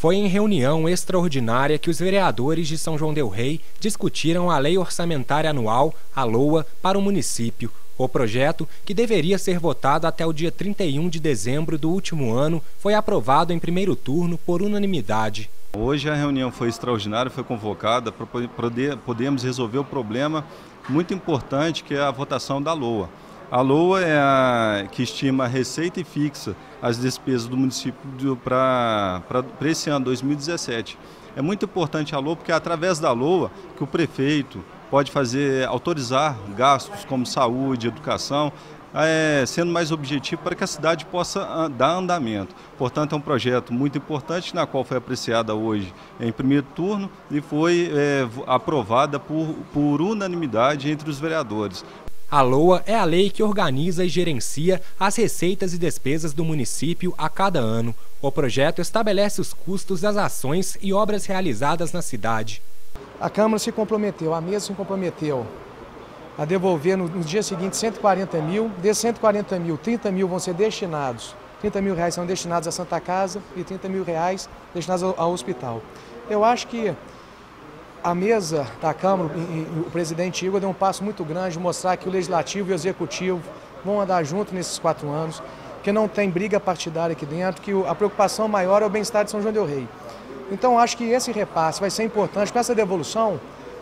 Foi em reunião extraordinária que os vereadores de São João del Rei discutiram a Lei Orçamentária Anual, a LOA, para o município. O projeto, que deveria ser votado até o dia 31 de dezembro do último ano, foi aprovado em primeiro turno por unanimidade. Hoje a reunião foi extraordinária, foi convocada para podermos resolver o problema muito importante que é a votação da LOA. A LOA é a que estima a receita e fixa as despesas do município para esse ano, 2017. É muito importante a LOA porque é através da LOA que o prefeito pode autorizar gastos como saúde, educação, sendo mais objetivo para que a cidade possa dar andamento. Portanto, é um projeto muito importante, na qual foi apreciada hoje em primeiro turno e foi aprovada por unanimidade entre os vereadores. A LOA é a lei que organiza e gerencia as receitas e despesas do município a cada ano. O projeto estabelece os custos das ações e obras realizadas na cidade. A Câmara se comprometeu, a mesa se comprometeu a devolver no dia seguinte 140 mil. Desses 140 mil, 30 mil vão ser destinados, 30 mil reais são destinados à Santa Casa e 30 mil reais destinados ao hospital. Eu acho que a mesa da Câmara e o presidente Igor deu um passo muito grande de mostrar que o Legislativo e o Executivo vão andar juntos nesses 4 anos, que não tem briga partidária aqui dentro, que a preocupação maior é o bem-estar de São João del Rei. Então, acho que esse repasse vai ser importante. Com essa devolução,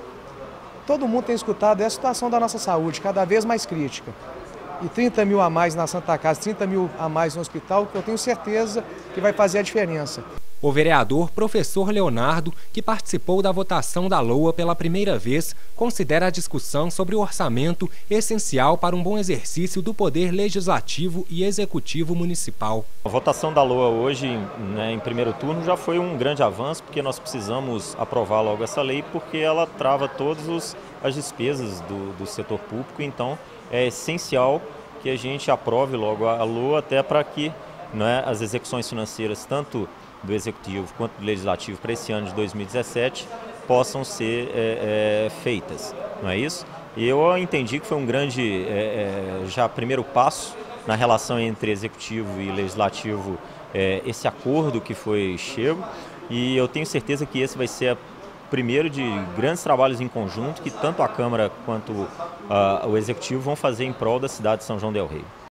todo mundo tem escutado a situação da nossa saúde, cada vez mais crítica. E 30 mil a mais na Santa Casa, 30 mil a mais no hospital, que eu tenho certeza que vai fazer a diferença. O vereador professor Leonardo, que participou da votação da LOA pela primeira vez, considera a discussão sobre o orçamento essencial para um bom exercício do poder legislativo e executivo municipal. A votação da LOA hoje, em primeiro turno, já foi um grande avanço, porque nós precisamos aprovar logo essa lei, porque ela trava todas as despesas do setor público, então é essencial que a gente aprove logo a LOA, até para que as execuções financeiras, tanto do Executivo quanto do Legislativo para esse ano de 2017 possam ser feitas, não é isso? E eu entendi que foi um grande, já primeiro passo na relação entre Executivo e Legislativo, esse acordo que foi chego, e eu tenho certeza que esse vai ser o primeiro de grandes trabalhos em conjunto que tanto a Câmara quanto o Executivo vão fazer em prol da cidade de São João del Rei.